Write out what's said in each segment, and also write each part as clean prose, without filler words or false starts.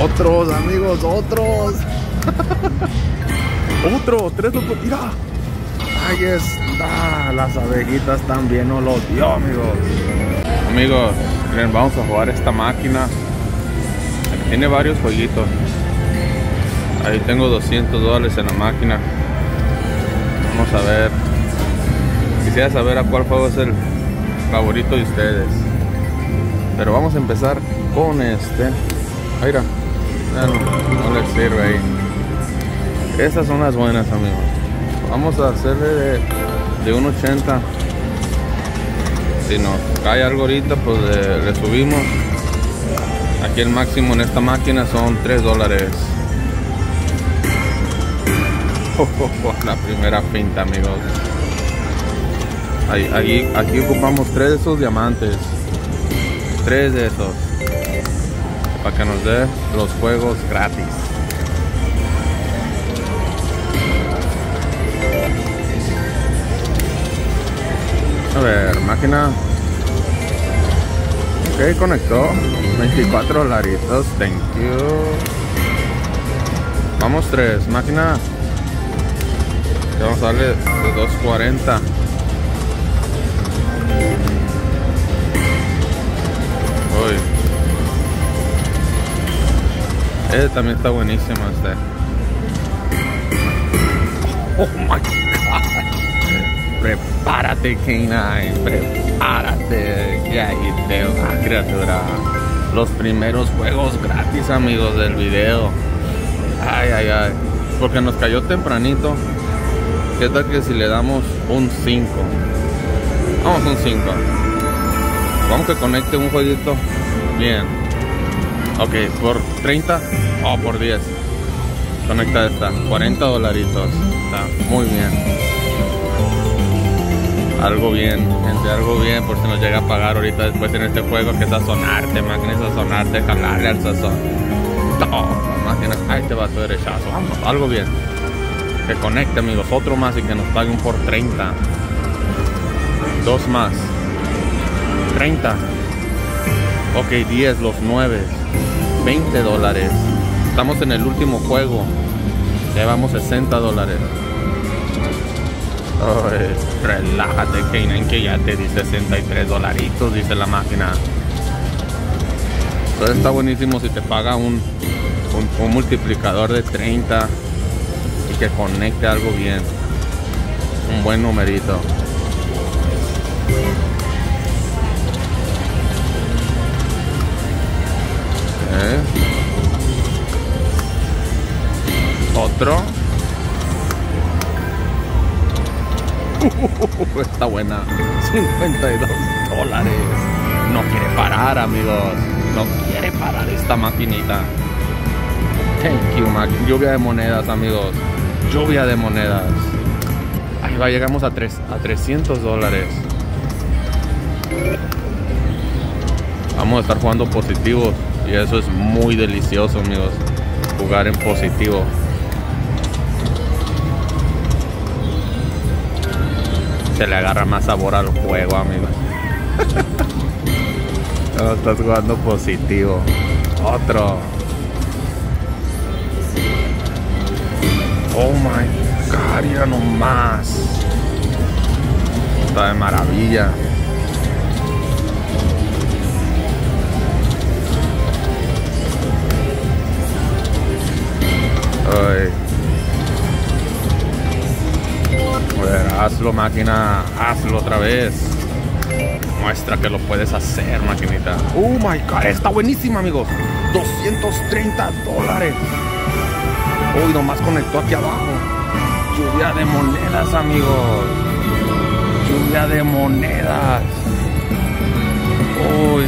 Otros, amigos, otros. Otro, tres, mira. Ahí está. Las abejitas también nos lo dio, amigos. Amigos, miren, vamos a jugar esta máquina. Tiene varios jueguitos. Ahí tengo $200 en la máquina. Vamos a ver. Quisiera saber a cuál juego es el favorito de ustedes. Pero vamos a empezar con este. Mira, no les sirve ahí. Estas son las buenas, amigos. Vamos a hacerle de 1.80. Si nos cae algo ahorita, pues le subimos. Aquí el máximo en esta máquina son $3. La primera pinta, amigos. Aquí ocupamos 3 de esos diamantes. 3 de esos. Para que nos dé los juegos gratis. A ver, máquina. Ok, conectó. $24. Thank you. Vamos 3. Máquina. Vamos a darle de 2.40. Uy. Este también está buenísimo, este. Oh my God. Prepárate, K9. Prepárate. Y ahí te va, criatura. Los primeros juegos gratis, amigos, del video. Ay, ay, ay. Porque nos cayó tempranito. ¿Qué tal que si le damos un 5? Vamos un 5. Vamos que conecte un jueguito. Bien. Ok, por 30 o por 10. Conecta esta. $40. Está muy bien. Algo bien, gente, algo bien. Por si nos llega a pagar ahorita después en este juego. Que es sazonarte, máquina, sazonarte, jalarle al sazón. No, máquina, ahí te va tu derechazo. Vamos, algo bien. Que conecte, amigos, otro más y que nos paguen por 30. 2 más. 30. Ok, 10, los 9. $20. Estamos en el último juego. Llevamos $60. Ay, relájate, K9, que ya te di $63, dice la máquina. Entonces está buenísimo si te paga un multiplicador de 30. Que conecte algo bien, un buen numerito. Otro. Está buena. $52. No quiere parar, amigos. No quiere parar esta maquinita. Thank you, lluvia de monedas, amigos. Lluvia de monedas. Ahí va, llegamos a $300. Vamos a estar jugando positivos. Y eso es muy delicioso, amigos. Jugar en positivo. Se le agarra más sabor al juego, amigos. No, estás jugando positivo. Otro. Oh my God, mira nomás. Está de maravilla. Ay. A ver, hazlo, máquina. Hazlo otra vez. Muestra que lo puedes hacer, maquinita. Oh my God, está buenísima, amigos. $230. Uy, nomás conectó aquí abajo. Lluvia de monedas, amigos. Lluvia de monedas. Uy.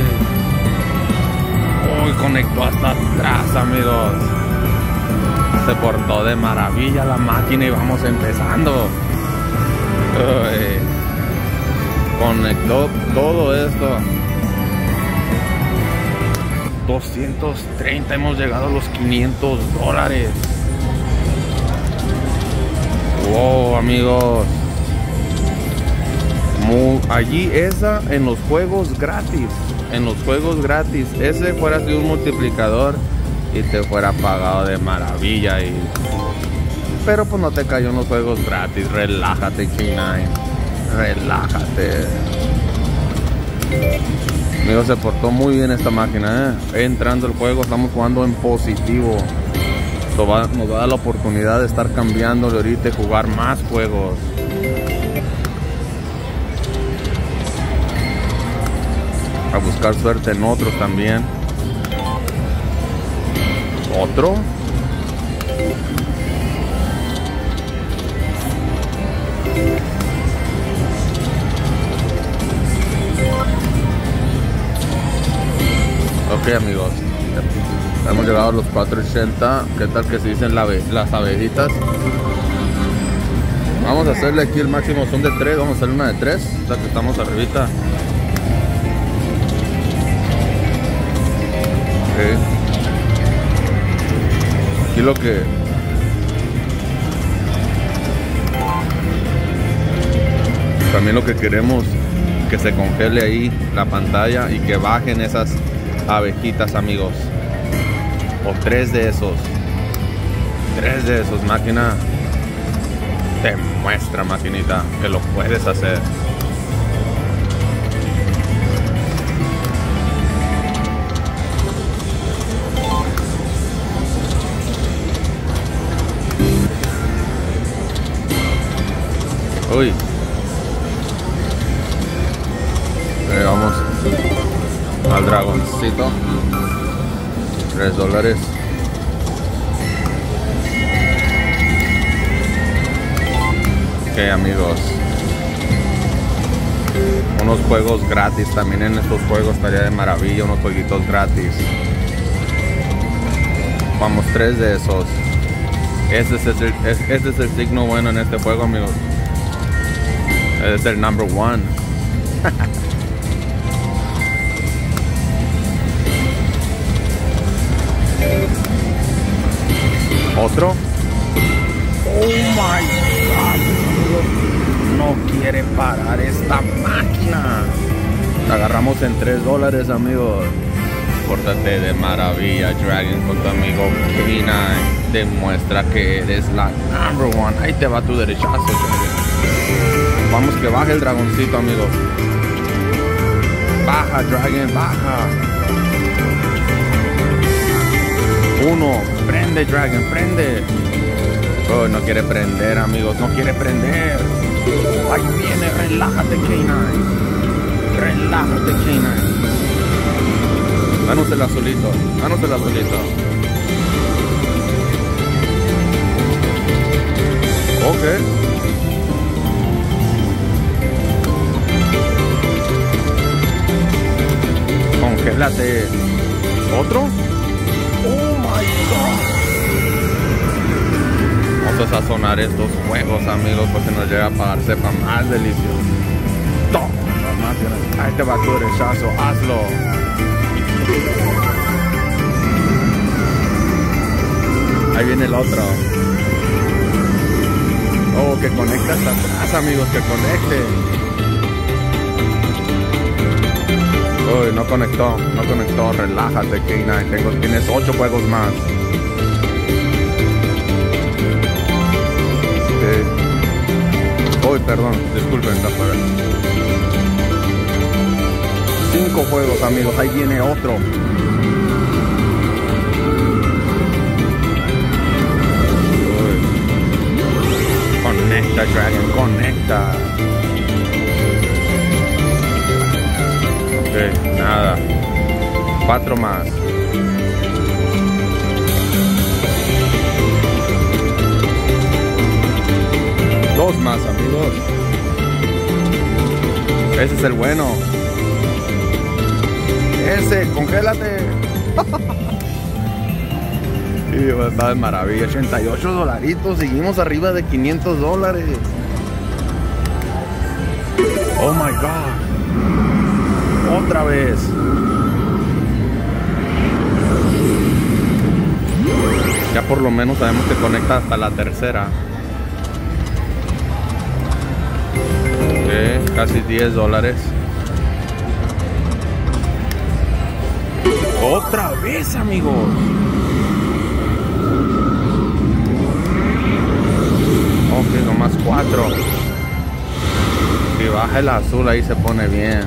Uy, conectó hasta atrás, amigos. Se portó de maravilla la máquina y vamos empezando. Uy. Conectó todo esto. 230, hemos llegado a los $500. Wow, amigos. Allí esa en los juegos gratis. En los juegos gratis. Ese fuera sido un multiplicador y te fuera pagado de maravilla. Pero pues no te cayó en los juegos gratis. Relájate, K9. Relájate. Amigo, se portó muy bien esta máquina, entrando el juego, estamos jugando en positivo. Esto nos va a dar la oportunidad de estar cambiándole ahorita y jugar más juegos. A buscar suerte en otros también. ¿Otro? Ok, amigos, hemos llegado a los 480. ¿Qué tal que se dicen las abejitas? Vamos a hacerle aquí el máximo, son de 3. Vamos a hacerle una de 3, la que estamos arribita. Okay. Aquí lo que también lo que queremos, que se congele ahí la pantalla y que bajen esas abejitas, amigos. O 3 de esos. 3 de esos, máquina. Te muestra, maquinita, que lo puedes hacer. Uy. Vamos al dragoncito. $3. Ok, amigos, unos juegos gratis también en estos juegos estaría de maravilla. Unos jueguitos gratis. Vamos, 3 de esos. Este es el signo bueno en este juego, amigos. Es el number 1. Otro. Oh my God. No quiere parar esta máquina. La agarramos en $3, amigos. Pórtate de maravilla, Dragon, con tu amigo K9. Demuestra que eres la number 1. Ahí te va tu derechazo, Dragon. Vamos, que baje el dragoncito, amigos. Baja, Dragon, baja. 1, prende, Dragon, prende. Oh, no quiere prender, amigos, no quiere prender. Ahí viene, relájate, K9. Relájate, K9. Danos el azulito, danos el azulito. Ok. Congélate. ¿Otro? Oh my God. Vamos a sazonar estos juegos, amigos, porque nos llega a pagar, sepa más delicioso. Toma, máquina. Ahí te va tu derechazo, hazlo. Ahí viene el otro. Oh, que conecta hasta atrás, amigos, que conecte. Uy, no conectó, relájate, K9. Tienes 8 juegos más. Uy, perdón, disculpen, está fuera. 5 juegos, amigos, ahí viene otro. Uy. Conecta, Dragon, conecta. Ok, nada. 4 más. Dos más, amigos. Ese es el bueno. Ese, congélate. Y está de maravilla. $88. Seguimos arriba de $500. Oh my God. Otra vez. Ya por lo menos sabemos que conecta hasta la tercera. Ok, casi $10. Otra vez, amigos. Ok, nomás 4. Si baja el azul ahí se pone bien.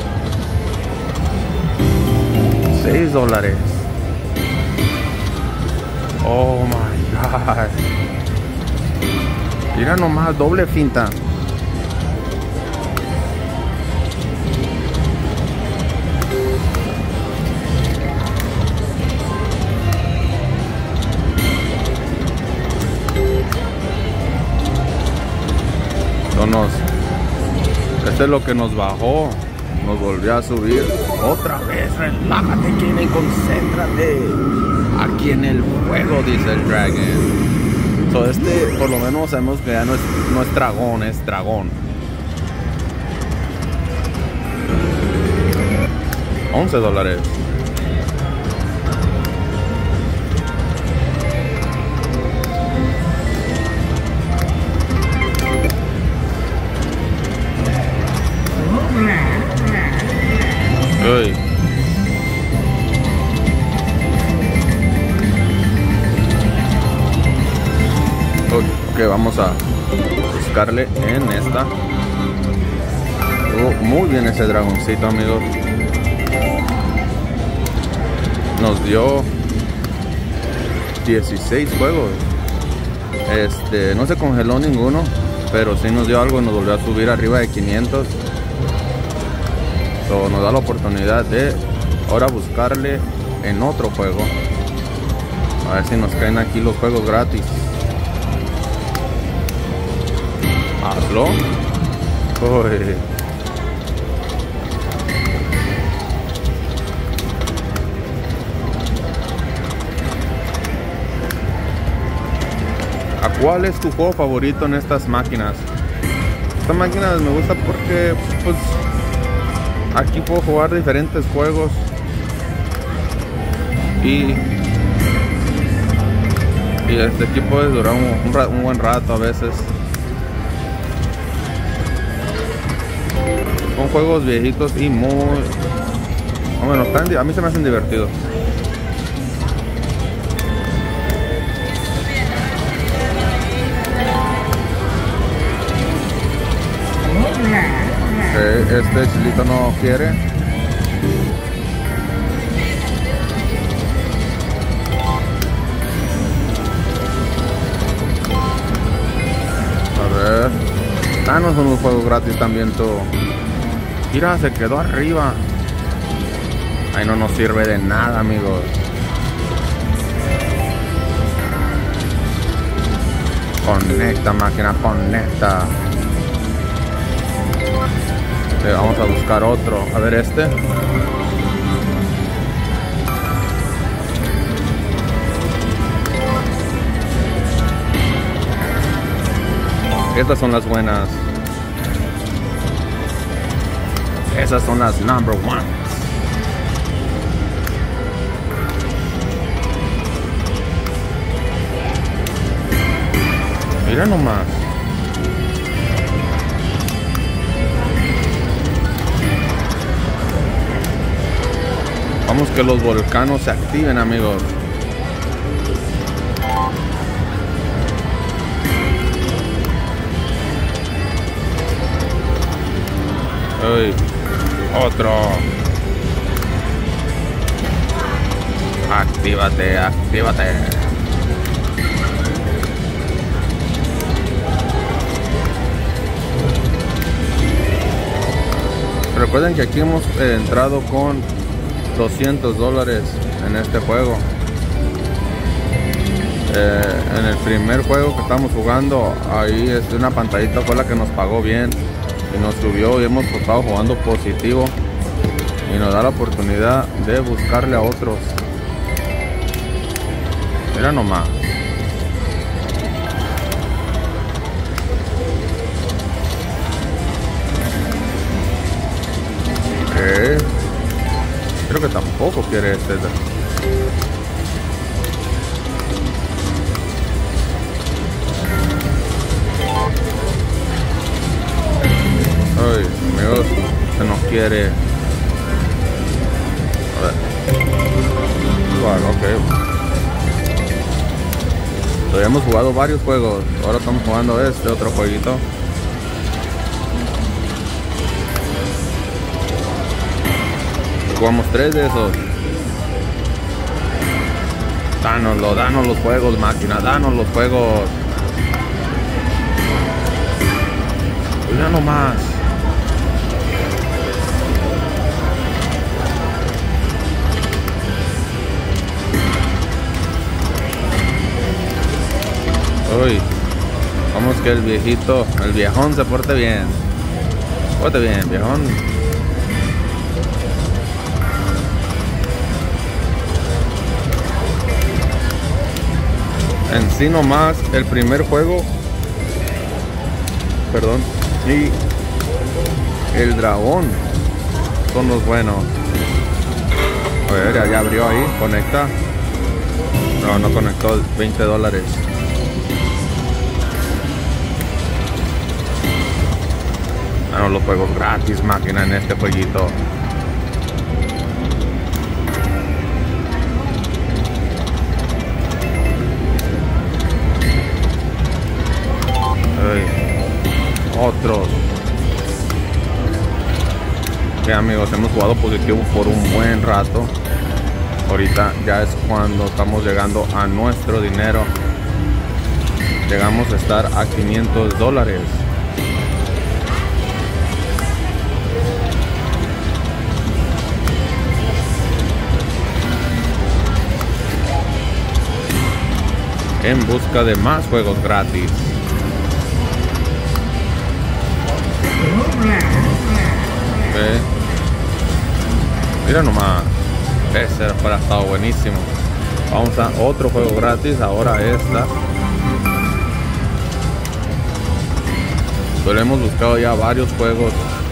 $6. Oh my god. Mira nomás, doble finta. Este es lo que nos bajó. Nos volvió a subir. Otra vez, relájate, Kevin, concéntrate. Aquí en el juego, dice el Dragon. So, este, por lo menos sabemos que ya no es dragón, es dragón. $11. Uy. Ok, vamos a buscarle en esta. Muy bien ese dragoncito, amigos. Nos dio 16 juegos. No se congeló ninguno, pero sí nos dio algo y nos volvió a subir arriba de 500. So, nos da la oportunidad de ahora buscarle en otro juego. A ver si nos caen aquí los juegos gratis. Hazlo. Uy. ¿Cuál es tu juego favorito en estas máquinas? Estas máquinas me gusta porque pues aquí puedo jugar diferentes juegos y aquí puede durar un buen rato a veces. Son juegos viejitos y muy bueno, a mí se me hacen divertidos. Este chilito no quiere. A ver. No son unos juegos gratis también todo. Mira, se quedó arriba. Ahí no nos sirve de nada, amigos. Conecta, máquina, conecta. Vamos a buscar otro. A ver este. Estas son las buenas. Esas son las number one. Mira nomás. Vamos que los volcanos se activen, amigos. Uy, otro. Actívate, actívate. Recuerden que aquí hemos entrado con $200 en este juego. En el primer juego que estamos jugando, ahí una pantallita fue la que nos pagó bien y nos subió, y hemos estado jugando positivo y nos da la oportunidad de buscarle a otros. Mira nomás. Creo que tampoco quiere este. Ay, amigos, se nos quiere. A ver. Igual, ok. hemos jugado varios juegos. Ahora estamos jugando este otro jueguito. Jugamos 3 de esos. Dánoslo, danos los juegos, máquina, danos los juegos. Mira nomás. Uy, vamos que el viejito, el viejón se porte bien. Porte bien, viejón. En sí nomás el primer juego, perdón, y el dragón son los buenos. A ver, ya abrió ahí, conecta. No conectó, $20. Bueno, los juegos gratis, máquina, en este jueguito. Otros. Ok, amigos, hemos jugado positivo por un buen rato. Ahorita ya es cuando estamos llegando a nuestro dinero. Llegamos a estar a $500. En busca de más juegos gratis. Okay. Mira nomás, ese fuera estado buenísimo. Vamos a otro juego gratis, ahora esta. Pero hemos buscado ya varios juegos.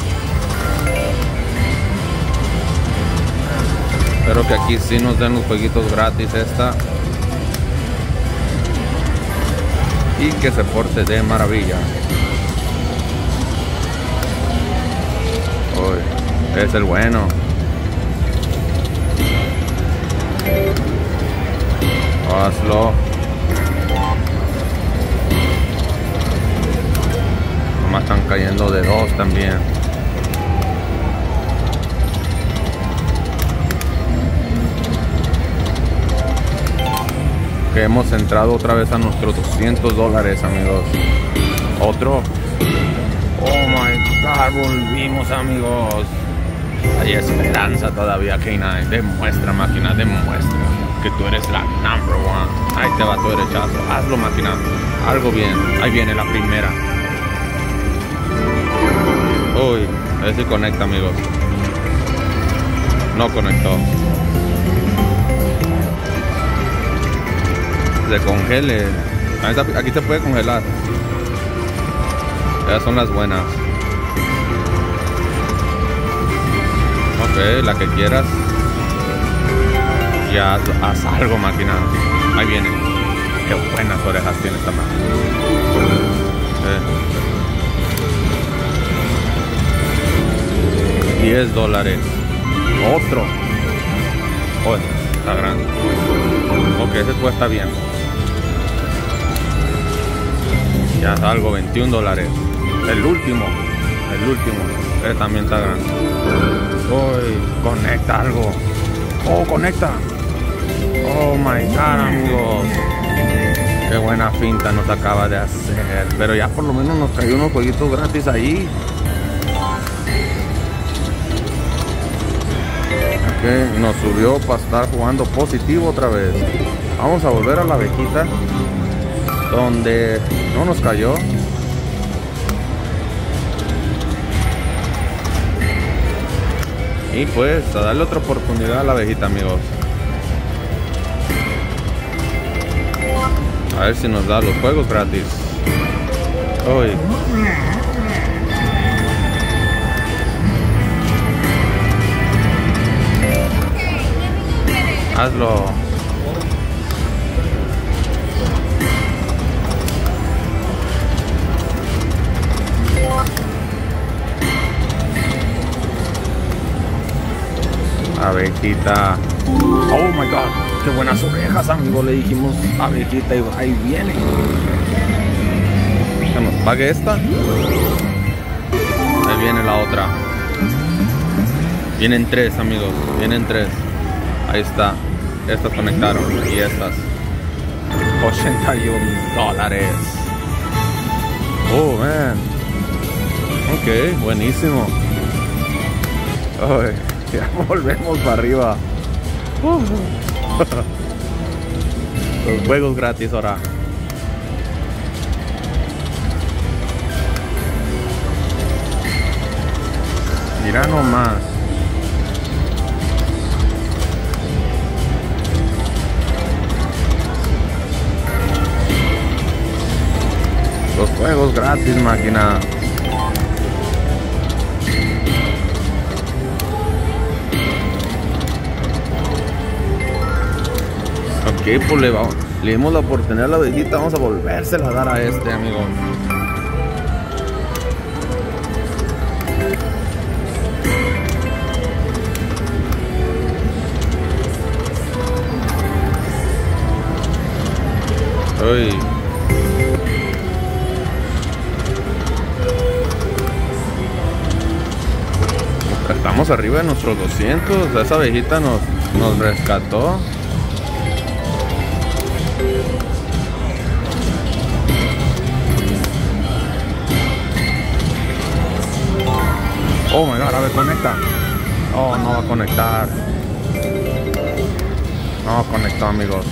Espero que aquí sí nos den los jueguitos gratis esta. Y que se porte de maravilla. Uy, es el bueno. Hazlo. Nomás están cayendo de 2 también. Que hemos entrado otra vez a nuestros $200, amigos. Otro. Oh my God, volvimos, amigos. Hay esperanza todavía, K9. Demuestra, máquina, demuestra que tú eres la number one. Ahí te va tu derechazo. Hazlo, máquina. Algo bien. Ahí viene la primera. Uy, a ver si conecta, amigos. No conectó. Se congele. Aquí se puede congelar. Esas son las buenas. Ok, la que quieras. Ya haz algo, máquina. Ahí viene. Qué buenas orejas tiene esta máquina. $10. Otro. Oh, está grande. Ok, ese pues está bien. Ya salgo, $21. El último. Ese también está grande. Uy, conecta algo. Oh, conecta. Oh my God, amigos. Qué buena finta nos acaba de hacer. Pero ya por lo menos nos cayó unos jueguitos gratis ahí. Ok, nos subió para estar jugando positivo otra vez. Vamos a volver a la abejita, donde no nos cayó. Y pues a darle otra oportunidad a la abejita, amigos. A ver si nos da los juegos gratis. Uy. Hazlo. Abejita. Oh my God. qué buenas orejas, amigo. Le dijimos abejita y ahí viene. Que nos pague esta. Ahí viene la otra. Vienen tres, amigos. Vienen tres. Ahí está. Estas conectaron. Y estas. $81. Oh, man. Ok, buenísimo. Ay, ya volvemos para arriba. Los juegos gratis ahora. Mira nomás. Los juegos gratis, máquina. Ok, pues le dimos la oportunidad a la abejita. Vamos a volvérsela a dar a este, amigos. Uy. Estamos arriba de nuestros 200. Esa abejita nos rescató. Oh my god, a ver, conecta. Oh, no va a conectar. No conectó, amigos.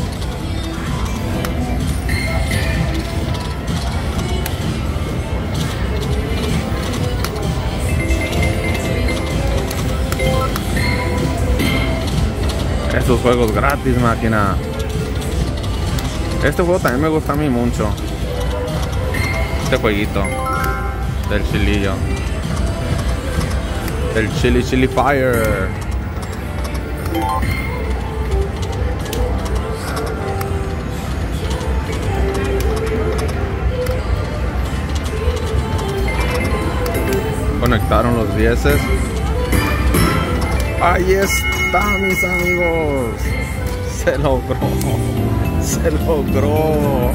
Esos juegos gratis, máquina. Este juego también me gusta a mí mucho. Este jueguito del chilillo. El Chili Fire. Conectaron los 10. Ahí está, mis amigos. Se logró. Se logró.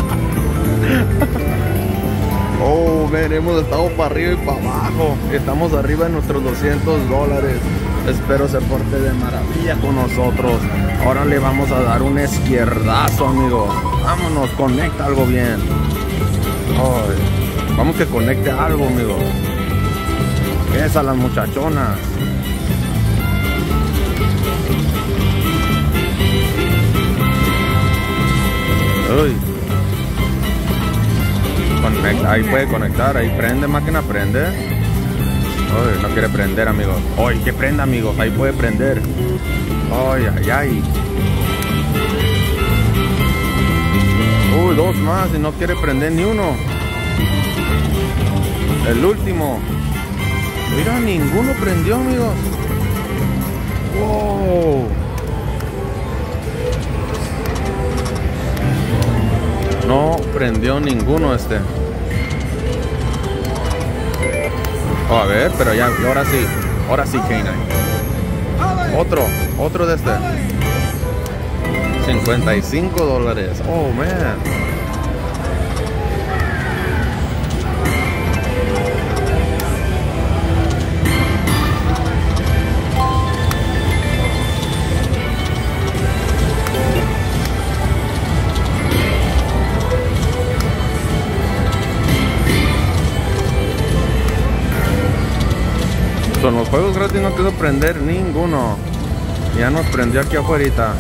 Oh, man, hemos estado para arriba y para abajo. Estamos arriba de nuestros $200. Espero se porte de maravilla con nosotros. Ahora le vamos a dar un izquierdazo, amigo. Vámonos, conecta algo bien. Oh, vamos que conecte algo, amigo. Esas las muchachonas. Uy. Conecta, ahí puede conectar, ahí prende, máquina, prende. Uy, no quiere prender, amigos. Uy, que prenda, amigos, ahí puede prender. Uy, ay, ay. Uy, dos más y no quiere prender ni uno. El último. Mira, ninguno prendió, amigos. Wow. No prendió ninguno este. Oh, a ver, pero ya, ahora sí. Ahora sí, K9. Otro de este. $55. Oh, man. Con los juegos gratis no quiso prender ninguno. Ya nos prendió aquí afuera.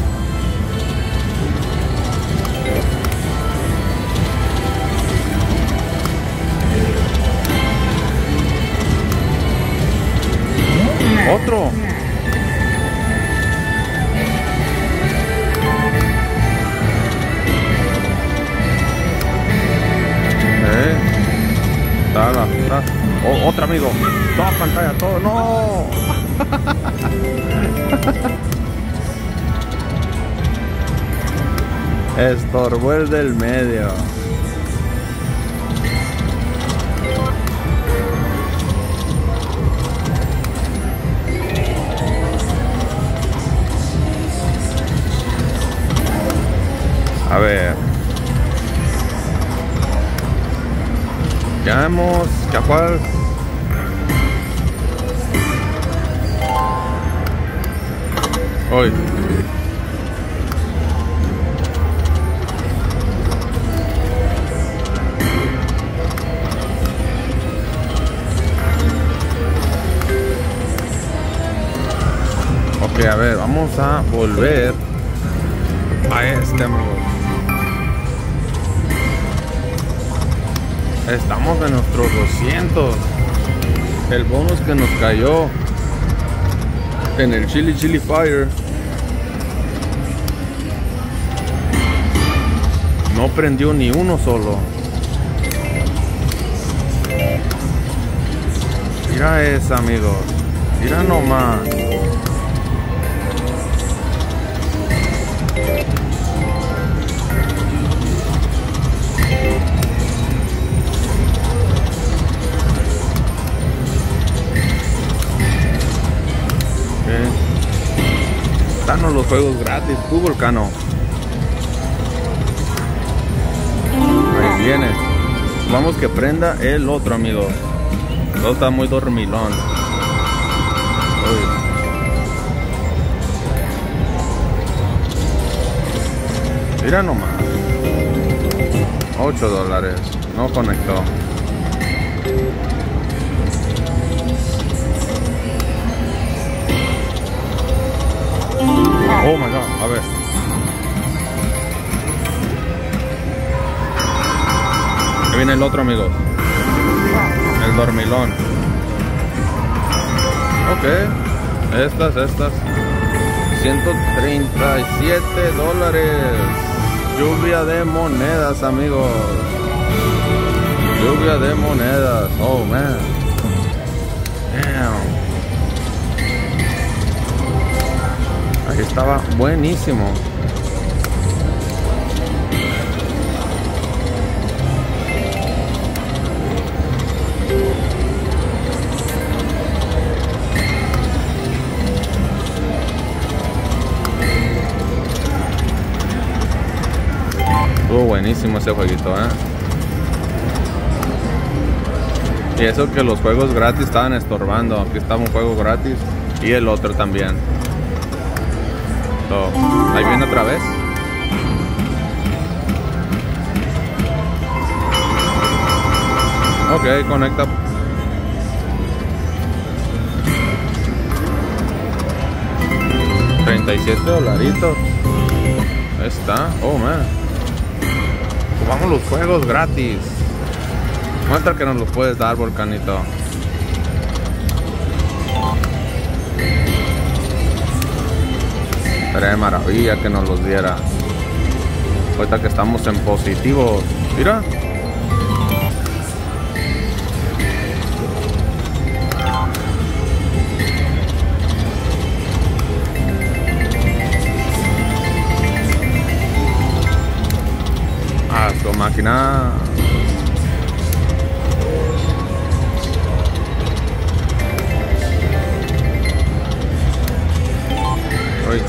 Otro. Oh, otra, amigo. Toda pantalla, todo. ¡No! Estorbó el del medio. A ver. Ya hemos... ¿Ya cuál? Hoy. Ok, a ver, vamos a volver a este, amigos. Estamos en nuestros 200. El bonus que nos cayó en el Chili Fire no prendió ni uno solo. Mira esa, amigos. Mira nomás. Danos los juegos gratis, tu Volcano. Ahí viene. Vamos que prenda el otro, amigo. Todo está muy dormilón. Uy. Mira nomás. $8. No conectó. Oh my god, a ver. Ahí viene el otro, amigos. El dormilón. Ok. Estas. $137. Lluvia de monedas, amigos. Lluvia de monedas. Oh man. Damn. Ahí estaba buenísimo. Estuvo buenísimo ese jueguito, Y eso que los juegos gratis estaban estorbando. Aquí estaba un juego gratis y el otro también. Ahí viene otra vez. Ok, conecta. $37. Ahí está. Oh man. Vamos los juegos gratis. Muestra que nos los puedes dar, Volcanito. Sería de maravilla que nos los diera. Ahorita que estamos en positivos. Mira. Ah, su máquina. Uy.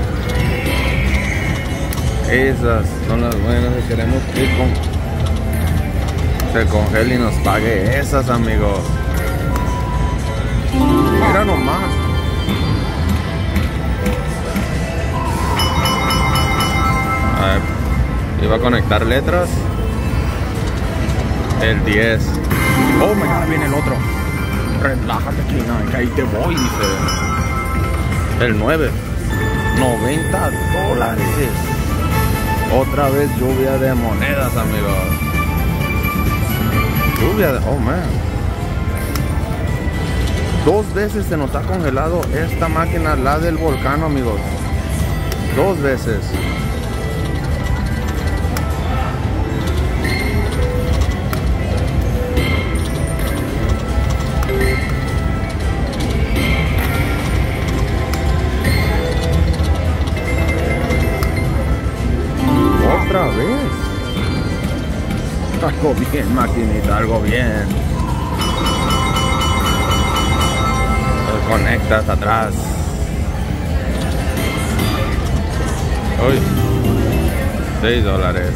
Esas son las buenas que queremos que se congele y nos pague esas, amigos. Mira nomás. A ver, iba a conectar letras. El 10. Oh my god, viene el otro. Relájate, Kina, que ahí te voy, dice. El 9. $90. Otra vez lluvia de monedas, amigos. Lluvia de... Oh, man. 2 veces se nos ha congelado esta máquina, la del Volcano, amigos. 2 veces. Otra vez. Algo bien, maquinita, algo bien. Lo conectas atrás. Uy. $6.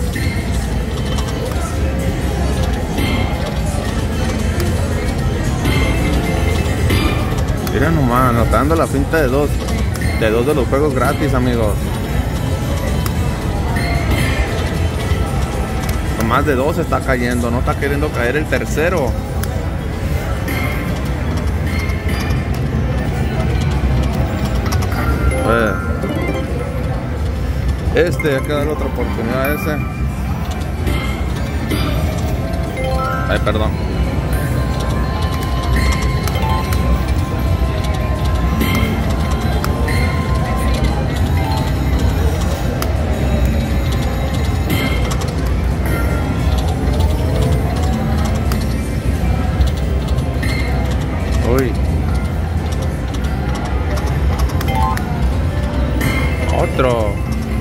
Mira nomás, notando la finta de dos de los juegos gratis, amigos. Más de 2 está cayendo, no está queriendo caer el tercero. Hay que darle otra oportunidad a ese. Ay, perdón. Uy. Otro.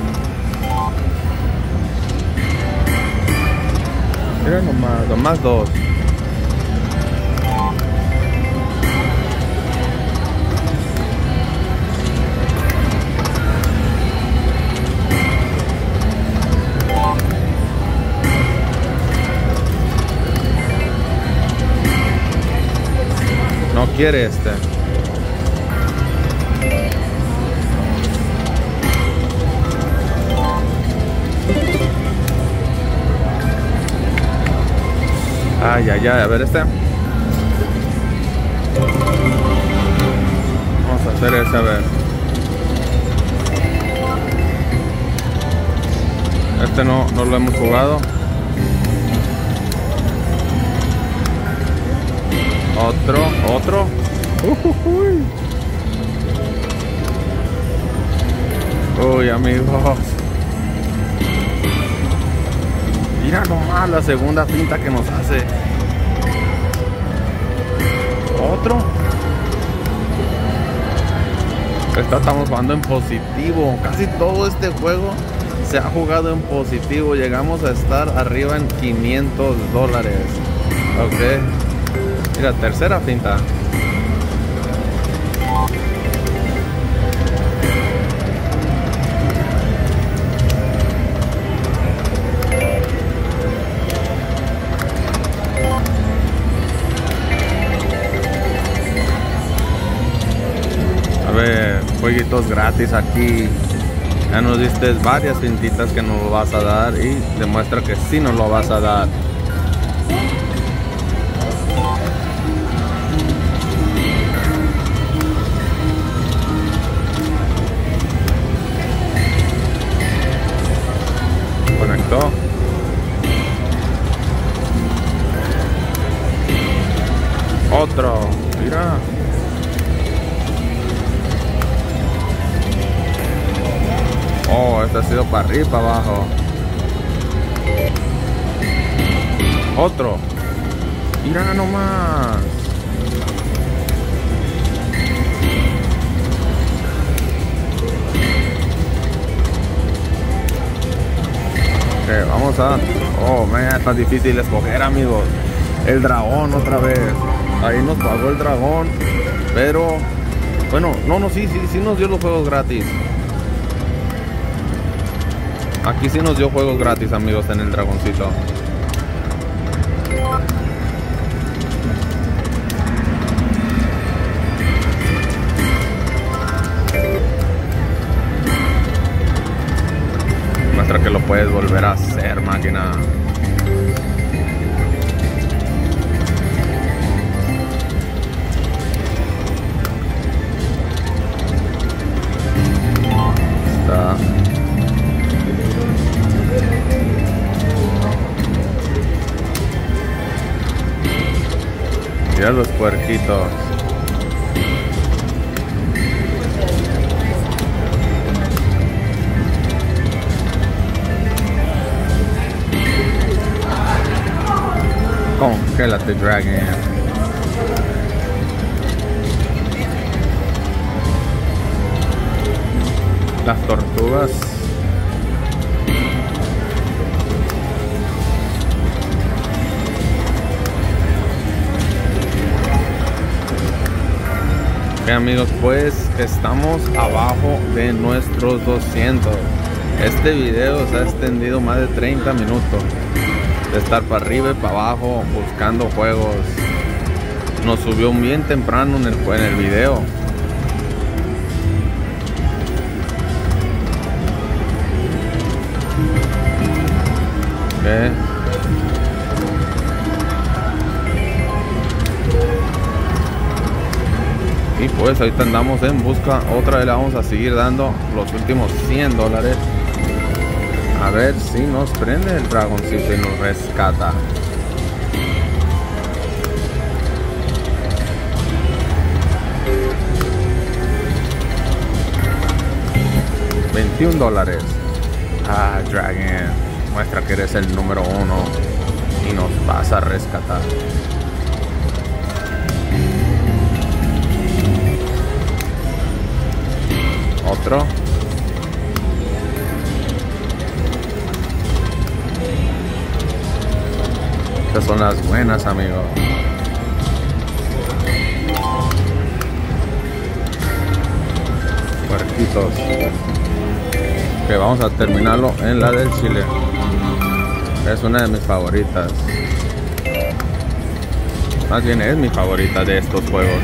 Mira nomás 2. No quiere este. Ay, a ver este. Vamos a hacer ese, a ver. Este no lo hemos jugado. Otro. Uy, amigos. Mira nomás la segunda finta que nos hace. Otro. Estamos jugando en positivo. Casi todo este juego se ha jugado en positivo. Llegamos a estar arriba en $500. Ok. Mira, tercera finta. A ver, jueguitos gratis aquí. Ya nos diste varias fintitas que nos lo vas a dar y demuestra que sí nos lo vas a dar. Conectó. Otro, mira. Oh, este ha sido para arriba y para abajo. Otro. Mira nomás. Ok, vamos a... Oh, man, está difícil escoger, amigos. El dragón otra vez. Ahí nos pagó el dragón. Pero... Bueno, sí nos dio los juegos gratis. Aquí sí nos dio juegos gratis, amigos, en el dragoncito. Muestra que lo puedes volver a hacer, máquina. Está. Mira los puerquitos. Congélate, Dragon. Las tortugas. Ok, amigos, pues estamos abajo de nuestros 200. Este video se ha extendido más de 30 minutos. De estar para arriba y para abajo buscando juegos. Nos subió bien temprano en el video. Okay. Y pues ahorita andamos en busca. Otra vez le vamos a seguir dando los últimos $100. A ver si nos prende el dragoncito y nos rescata. $21. Ah, Dragon, muestra que eres el número 1 y nos vas a rescatar. Otro. Estas son las buenas, amigos. Puerquitos. Que vamos a terminarlo en la del chile. Es una de mis favoritas. Más bien es mi favorita de estos juegos.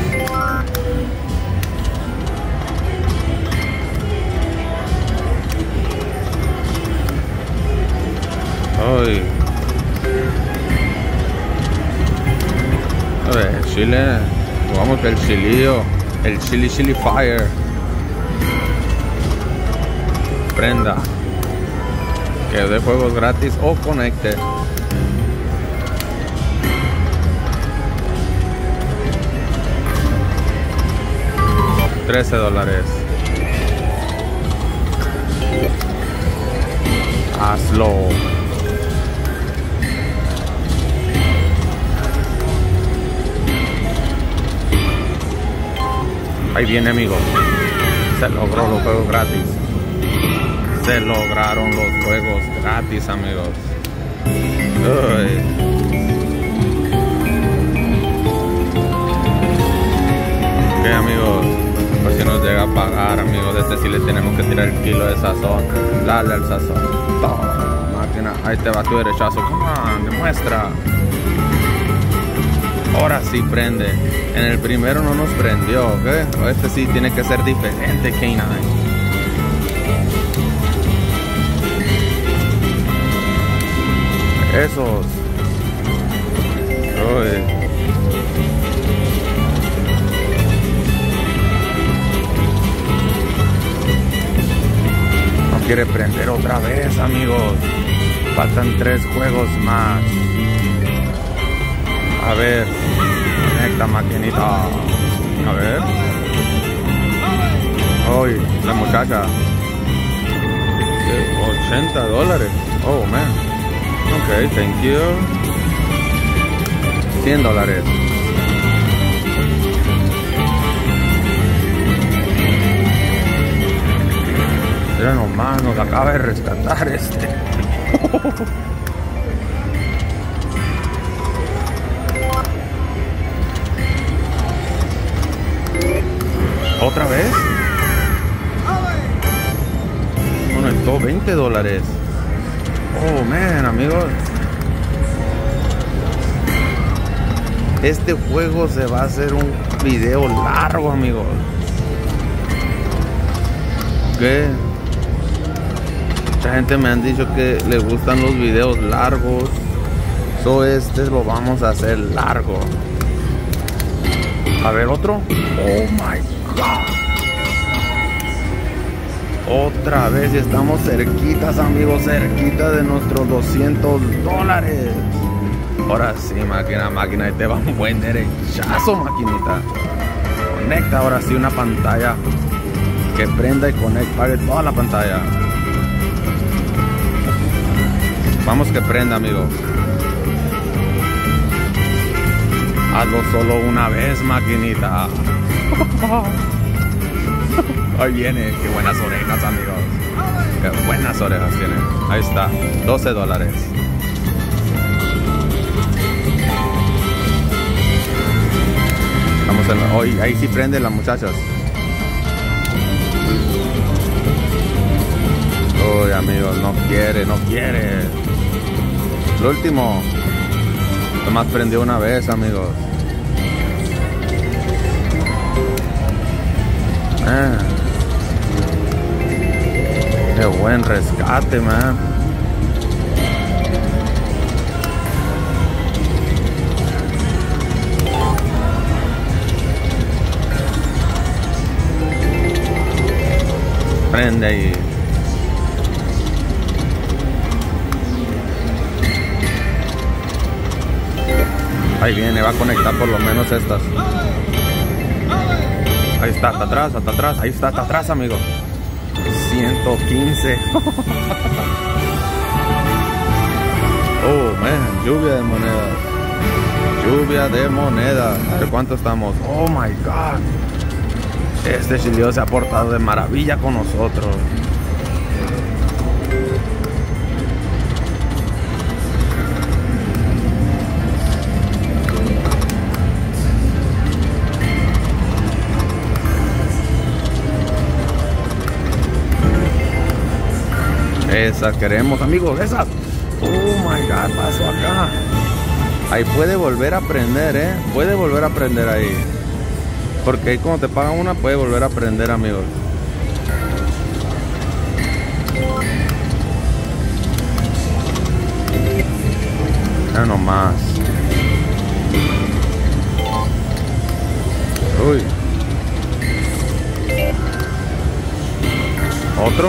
Ay. A ver, chile. Jugamos el chilillo. El chili fire. Prenda. Que de juegos gratis o conecte. $13. Hazlo. Ahí viene, amigos. Se logró los juegos gratis. Se lograron los juegos gratis, amigos. Uy. Ok, amigos. Pues si nos llega a pagar, amigos, este sí le tenemos que tirar el kilo de sazón. Dale al sazón. Toma, máquina. Ahí te va tu derechazo. Come on, demuestra. Ahora sí prende. En el primero no nos prendió, ¿ok? Este sí tiene que ser diferente, K9. Esos. Uy. No quiere prender otra vez, amigos. Faltan 3 juegos más. A ver. Conecta, maquinita. A ver. Uy, la muchacha. $80. Oh, man. Ok, thank you. $100. Mira nomás, nos acaba de rescatar este. ¿Otra vez? Conectó $20. Oh, man, amigos. Este juego se va a hacer un video largo, amigos. ¿Qué? Mucha gente me han dicho que le gustan los videos largos. So este lo vamos a hacer largo. A ver, otro. Oh my God. Otra vez estamos cerquitas, amigos, cerquita de nuestros $200. Ahora sí, máquina, y te va un buen derechazo, maquinita. Conecta ahora sí una pantalla que prenda y conecte, pague toda la pantalla. Vamos que prenda, amigos. Hazlo solo una vez, maquinita. Ahí viene, qué buenas orejas, amigos. Qué buenas orejas tiene. Ahí está, $12. Vamos a hoy, ahí sí prende las muchachas. Uy, amigos, no quiere, no quiere. Lo último. Nomás prendió una vez, amigos. Qué buen rescate, man. Prende ahí. Ahí viene, va a conectar por lo menos estas. Ahí está, hasta atrás, ahí está, hasta atrás, amigos. 115. Oh, man, lluvia de monedas. Lluvia de monedas. ¿De cuánto estamos? Oh, my God. Este chileo se ha portado de maravilla con nosotros. Esas queremos, amigos, esas. Oh my God, pasó acá. Ahí puede volver a prender, puede volver a prender ahí. Porque ahí cuando te pagan una, puede volver a prender, amigos. Ya nomás. Uy. Otro.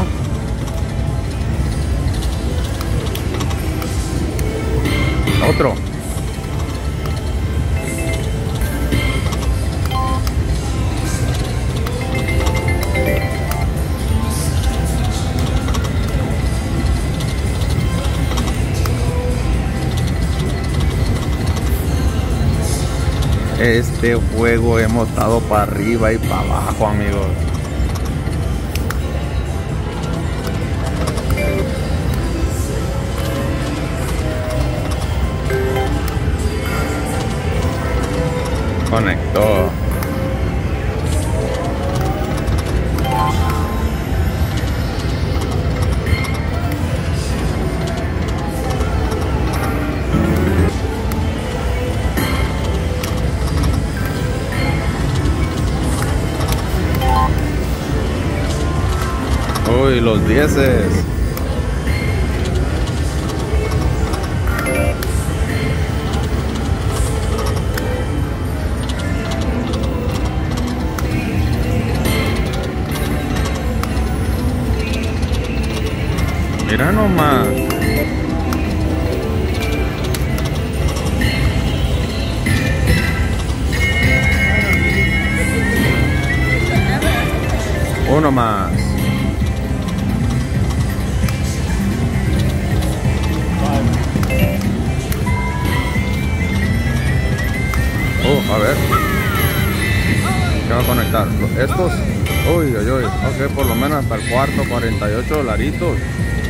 Otro. Este juego hemos estado para arriba y para abajo, amigos. Conectó. Uy, los 10s. Mira nomás. Uno más. A ver. ¿Qué va a conectar? Estos. Uy, uy, uy. Ok, por lo menos hasta el cuarto, 48 dolaritos.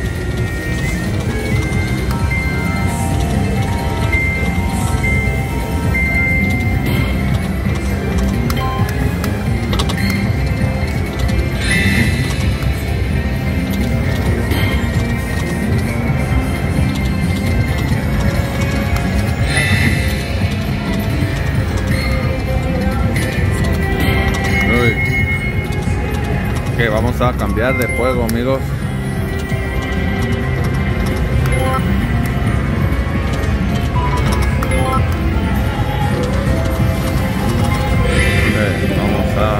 Que vamos a cambiar de juego, amigos. Vamos a...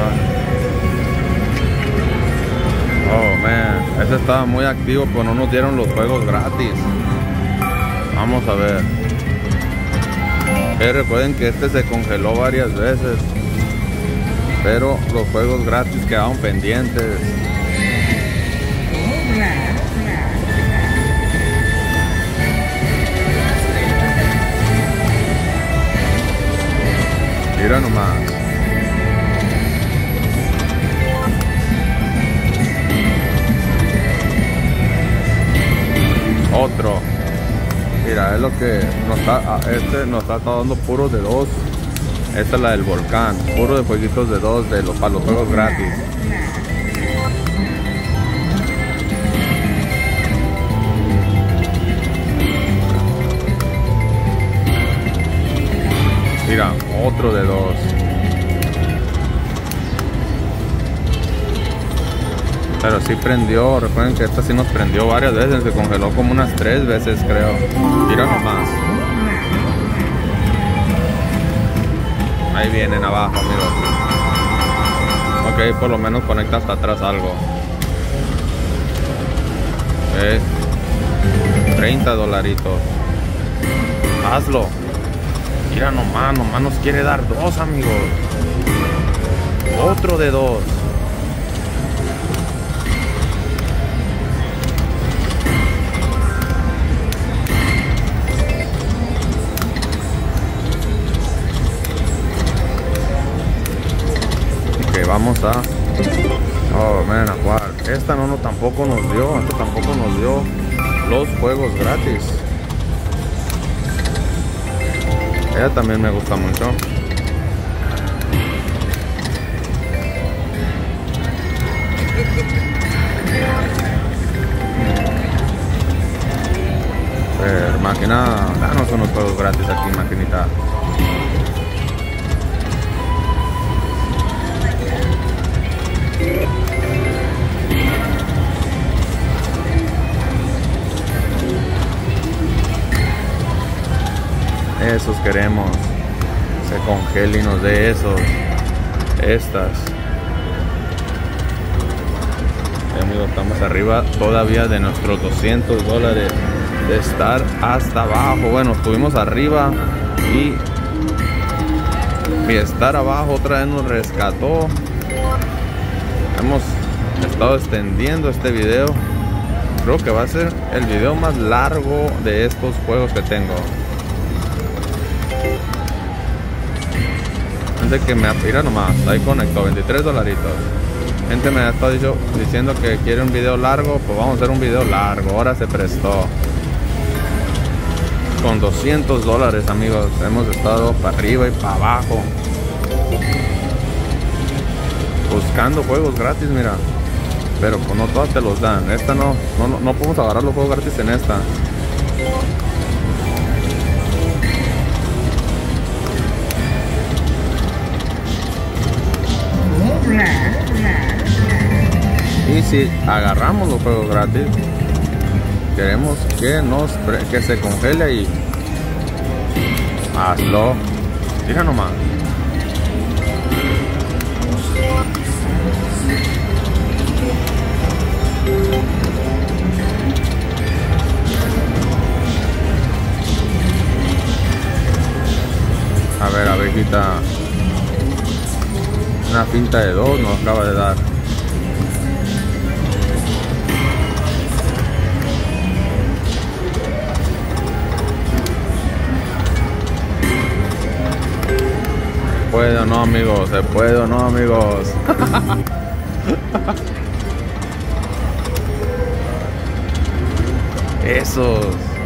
Oh, man. Ese estaba muy activo, pero no nos dieron los juegos gratis. Vamos a ver. Recuerden que este se congeló varias veces, pero los juegos gratis quedaron pendientes. Mira nomás. Otro. Mira, es lo que nos está, nos está dando puros de 2. Esta es la del volcán, puro de jueguitos de 2 para los juegos gratis. Otro de 2. Pero sí prendió. Recuerden que esta sí nos prendió varias veces. Se congeló como unas 3 veces, creo. Mira nomás. Ahí vienen abajo, amigos. Ok, por lo menos conecta hasta atrás algo. Ok. $30. Hazlo. Mira nomás nos quiere dar 2, amigos. Otro de 2. Ok, vamos a... Oh, ven a jugar. Esta tampoco nos dio. Esta tampoco nos dio los juegos gratis. Ella también me gusta mucho. Máquina, danos unos juegos gratis aquí, maquinita. Esos queremos. Se congela y nos dé esos. Estas. Amigos, estamos arriba todavía de nuestros $200 de estar hasta abajo. Bueno, estuvimos arriba y estar abajo otra vez nos rescató. Hemos estado extendiendo este video. Creo que va a ser el video más largo de estos juegos que tengo. Gente que me mira nomás, ahí conectó $23. Gente me ha estado diciendo que quiere un video largo, pues vamos a hacer un video largo. Ahora se prestó. Con $200, amigos, hemos estado para arriba y para abajo buscando juegos gratis, mira. Pero pues no todas te los dan. Esta no podemos agarrar los juegos gratis en esta. Y si agarramos los juegos gratis, queremos que se congele y hazlo. Mira nomás. A ver, abejita. Una pinta de 2 nos acaba de dar. ¿Se puede o no, amigos? ¿Se puede o no, amigos? Esos.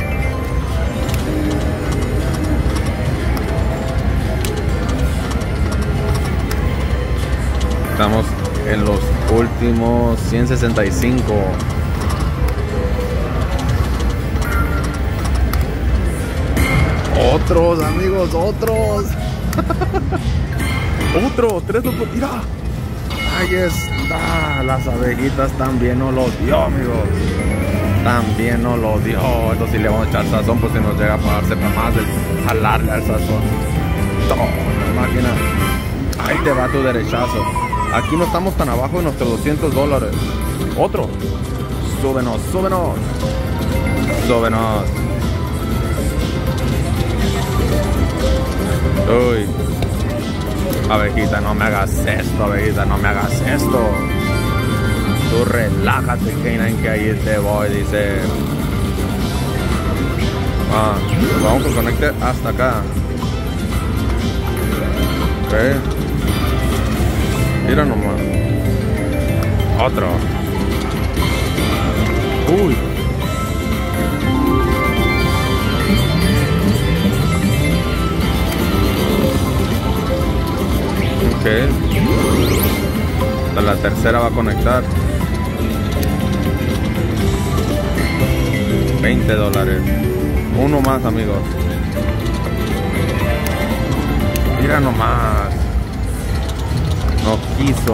Estamos en los últimos 165. Otros, amigos, otros. Otro, 3, mira. Ahí está. Las abejitas también nos lo dio, amigos. También nos lo dio. Esto sí le vamos a echar sazón, pues si nos llega a pagarse para más de jalarle al sazón. Toma, máquina. Ahí te va tu derechazo. Aquí no estamos tan abajo de nuestros $200. Otro. Súbenos, súbenos. Súbenos. Uy. Abejita, no me hagas esto, abejita, no me hagas esto. Tú relájate, Kanan, que ahí te voy, dice. Vamos a conectar hasta acá. Ok. Mira nomás. Otro. Uy. Ok. La tercera va a conectar. $20. Uno más, amigos. Mira nomás. No quiso.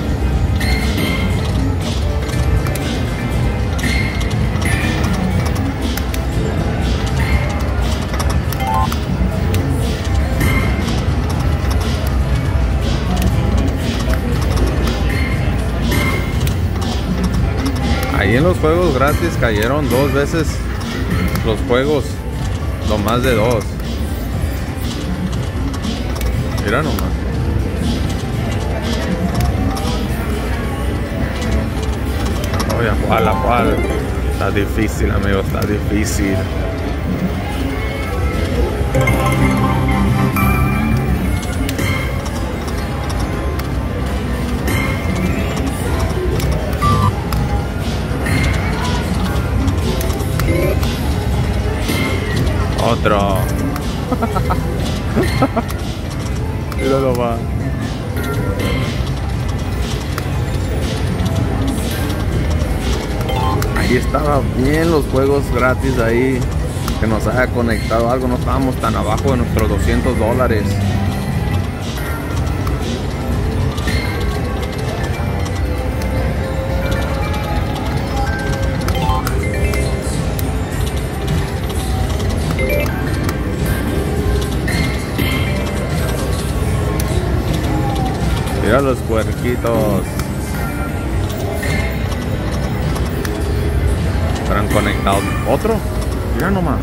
Ahí en los juegos gratis cayeron 2 veces los juegos, no más de 2. Mira nomás. Oye, ¿cuál? Está difícil, amigos, está difícil. Otro. Míralo va. Ahí estaba bien los juegos gratis ahí. Que nos haya conectado algo. No estábamos tan abajo de nuestros $200. Mira los puerquitos. Estarán conectados. ¿Otro? Mira nomás.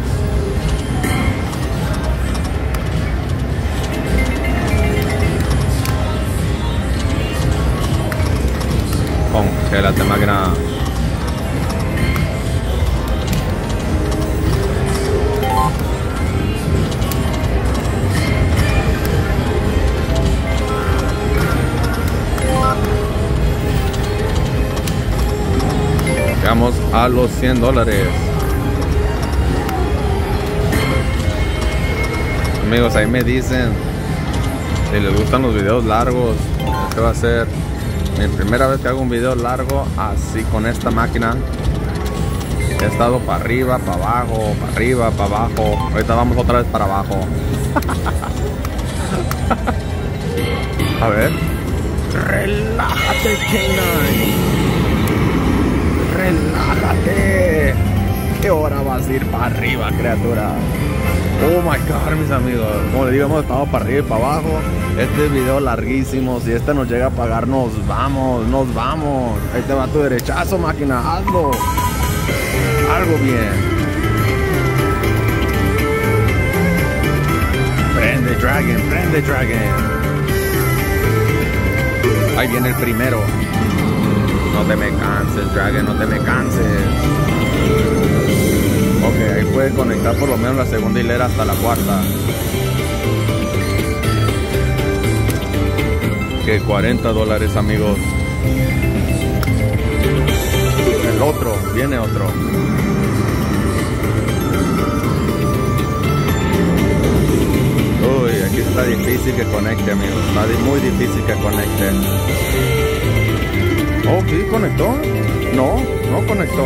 Congélate, máquina. Llegamos a los $100. Amigos, ahí me dicen si les gustan los videos largos. Este va a ser mi primera vez que hago un video largo así con esta máquina. He estado para arriba, para abajo, para arriba, para abajo. Ahorita vamos otra vez para abajo. A ver. Relájate, K9. Relájate. ¿Qué hora vas a ir para arriba, criatura? Oh my god, mis amigos. Como les digo, hemos estado para arriba y para abajo. Este video larguísimo. Si este nos llega a pagar, nos vamos, nos vamos. Ahí te va tu derechazo, máquina. Hazlo. Algo bien. Prende, Dragon, prende, Dragon. Ahí viene el primero. No te me canses, Dragon, no te me canses. Ok, ahí puede conectar por lo menos la segunda hilera hasta la cuarta. Que $40, amigos. El otro, viene otro. Uy, aquí está difícil que conecte, amigos. Está muy difícil que conecte. Oh, ¿sí conectó? No, no conectó.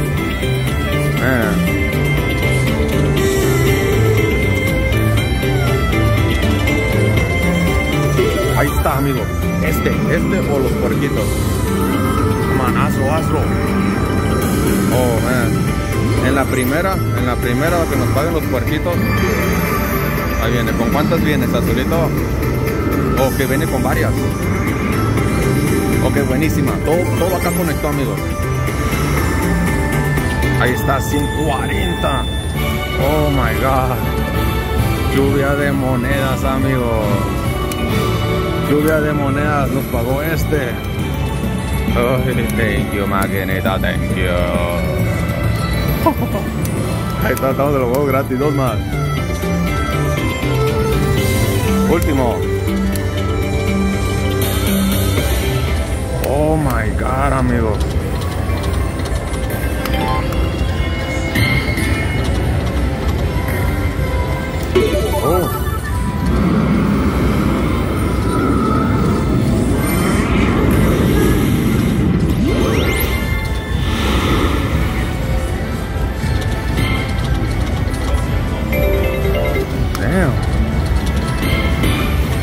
Ahí está, amigo. Este o los puerquitos. Man, hazlo. Oh, man. En la primera que nos paguen los puerquitos. Ahí viene. ¿Con cuántas vienes, azulito? Oh, que viene con varias. Ok, buenísima. Todo acá conectó, amigos. Ahí está, 140. Oh my god. Lluvia de monedas, amigos. Lluvia de monedas nos pagó este. Oh, thank you, maquinita, thank you. Ahí está, estamos de los juegos gratis, 2 más. Último. Oh my god, amigos. Oh. Damn.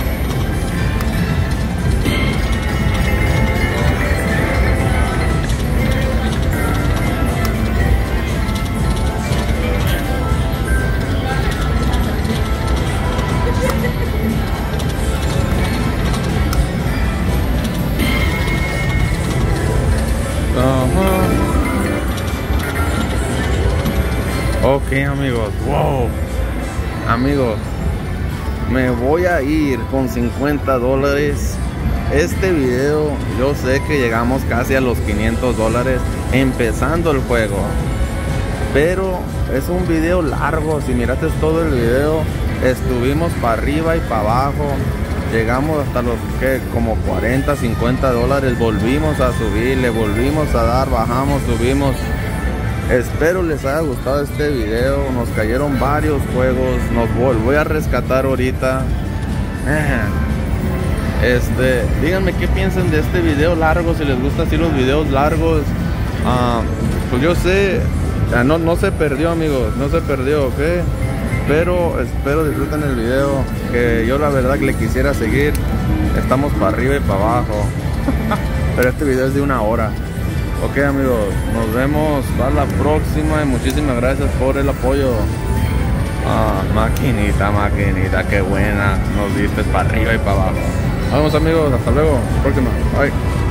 Ok, amigos. Wow. Amigos, me voy a ir con $50. Este video, yo sé que llegamos casi a los $500 empezando el juego, pero es un video largo. Si miraste todo el video, estuvimos para arriba y para abajo, llegamos hasta los que como $40-50. Volvimos a subir, le volvimos a dar, bajamos, subimos. Espero les haya gustado este video. Nos cayeron varios juegos, voy a rescatar ahorita. Díganme qué piensan de este video largo, si les gusta así los videos largos. Pues yo sé, no se perdió, amigos, no se perdió, ¿ok? Pero espero disfruten el video, que yo la verdad que le quisiera seguir. Estamos para arriba y para abajo. Pero este video es de 1 hora. Ok, amigos, nos vemos para la próxima y muchísimas gracias por el apoyo. Maquinita, qué buena, nos diste para arriba y para abajo. Vamos, amigos, hasta luego, próxima, bye.